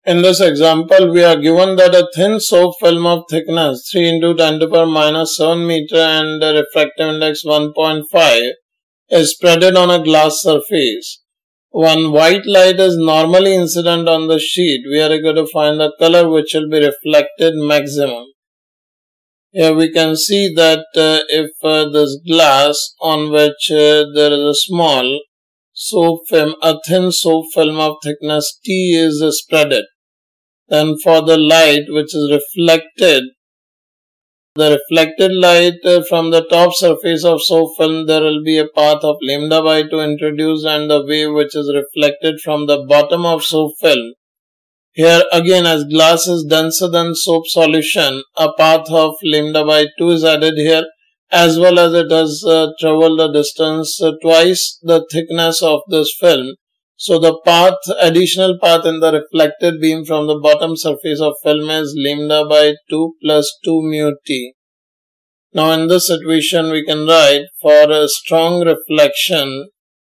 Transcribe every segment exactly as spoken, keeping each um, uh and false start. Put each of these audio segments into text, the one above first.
In this example, we are given that a thin soap film of thickness three into ten to the power minus seven meter and the refractive index one point five is spreaded on a glass surface. When white light is normally incident on the sheet, we are going to find the color which will be reflected maximum. Here we can see that uh, if uh, this glass on which uh, there is a small soap film, a thin soap film of thickness T is uh, spreaded, then for the light which is reflected, the reflected light uh, from the top surface of soap film, there will be a path of lambda by two introduced, and the wave which is reflected from the bottom of soap film. Here again, as glass is denser than soap solution, a path of lambda by two is added here, as well as it has uh, traveled the distance uh, twice the thickness of this film. So the path, additional path in the reflected beam from the bottom surface of film is lambda by two plus two mu t. Now in this situation we can write, for a strong reflection,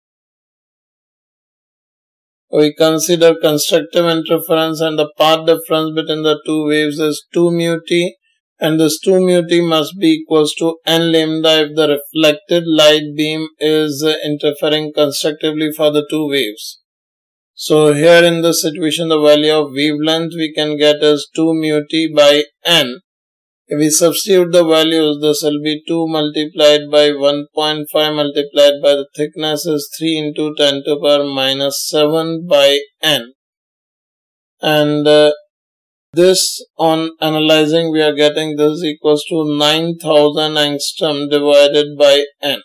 we consider constructive interference and the path difference between the two waves is two mu t, and this two mu t must be equals to n lambda if the reflected light beam is interfering constructively for the two waves. So here in this situation, the value of wavelength we can get is two mu t by n. If we substitute the values, this will be two multiplied by one point five multiplied by the thickness is three into ten to the power minus seven by n. And uh, this, on analyzing, we are getting this equals to nine thousand angstrom divided by n.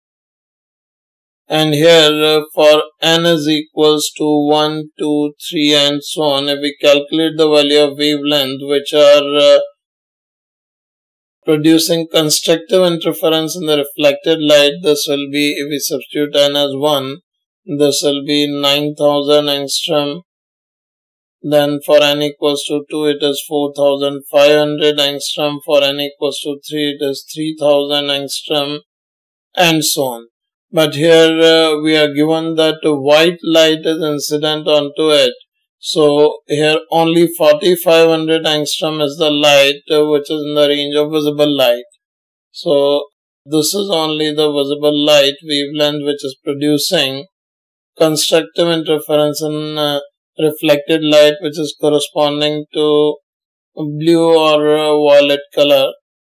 And here uh, for n is equals to one, two, three and so on. If we calculate the value of wavelength which are uh, producing constructive interference in the reflected light, this will be, if we substitute n as one, this will be nine thousand angstrom. Then for n equals to two, it is four thousand five hundred angstrom. For n equals to three, it is three thousand angstrom and so on. But here uh, we are given that white light is incident onto it. So here only forty-five hundred angstrom is the light uh, which is in the range of visible light. So this is only the visible light wavelength which is producing constructive interference in uh, reflected light, which is corresponding to blue or uh, violet color.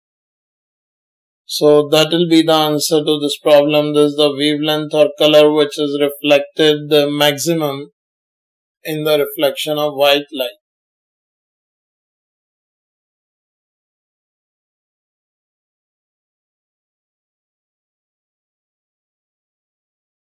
So that will be the answer to this problem. This is the wavelength or color which is reflected the maximum in the reflection of white light.